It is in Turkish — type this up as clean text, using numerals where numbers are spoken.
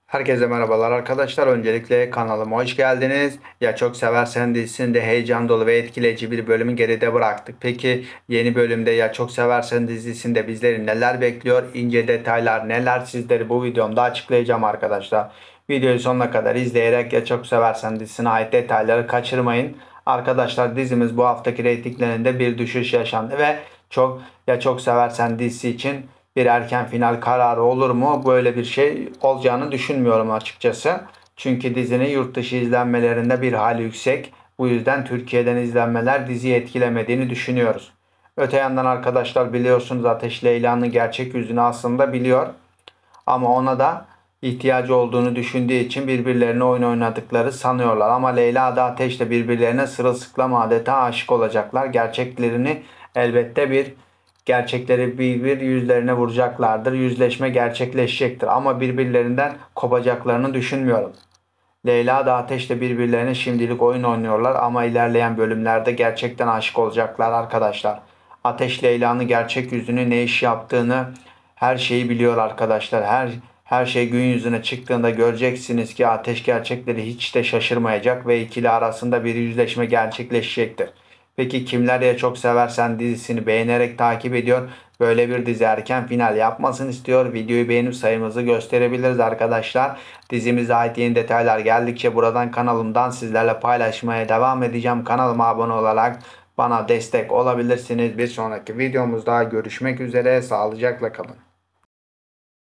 Herkese merhabalar arkadaşlar. Öncelikle kanalıma hoş geldiniz. Ya Çok Seversen dizisinde heyecan dolu ve etkileyici bir bölümü geride bıraktık. Peki yeni bölümde Ya Çok Seversen dizisinde bizleri neler bekliyor? İnce detaylar neler sizleri bu videomda açıklayacağım arkadaşlar. Videoyu sonuna kadar izleyerek Ya Çok Seversen dizisine ait detayları kaçırmayın. Arkadaşlar dizimiz bu haftaki reytinglerinde bir düşüş yaşandı ve Ya Çok Seversen dizisi için bir erken final kararı olur mu? Böyle bir şey olacağını düşünmüyorum açıkçası. Çünkü dizinin yurt dışı izlenmelerinde bir hali yüksek. Bu yüzden Türkiye'den izlenmeler diziyi etkilemediğini düşünüyoruz. Öte yandan arkadaşlar biliyorsunuz Ateş Leyla'nın gerçek yüzünü aslında biliyor. Ama ona da ihtiyacı olduğunu düşündüğü için birbirlerine oyun oynadıkları sanıyorlar. Ama Leyla da Ateş de birbirlerine sırılsıklam adeta aşık olacaklar. Gerçekleri bir yüzlerine vuracaklardır. Yüzleşme gerçekleşecektir. Ama birbirlerinden kopacaklarını düşünmüyorum. Leyla da Ateş de birbirlerine şimdilik oyun oynuyorlar ama ilerleyen bölümlerde gerçekten aşık olacaklar arkadaşlar. Ateş Leyla'nın gerçek yüzünü, ne iş yaptığını, her şeyi biliyor arkadaşlar. Her şey gün yüzüne çıktığında göreceksiniz ki Ateş gerçekleri hiç de şaşırmayacak ve ikili arasında bir yüzleşme gerçekleşecektir. Peki kimler Ya Çok Seversen dizisini beğenerek takip ediyor? Böyle bir dizi erken final yapmasını istiyor. Videoyu beğenip sayımızı gösterebiliriz arkadaşlar. Dizimize ait yeni detaylar geldikçe buradan kanalımdan sizlerle paylaşmaya devam edeceğim. Kanalıma abone olarak bana destek olabilirsiniz. Bir sonraki videomuzda görüşmek üzere. Sağlıcakla kalın.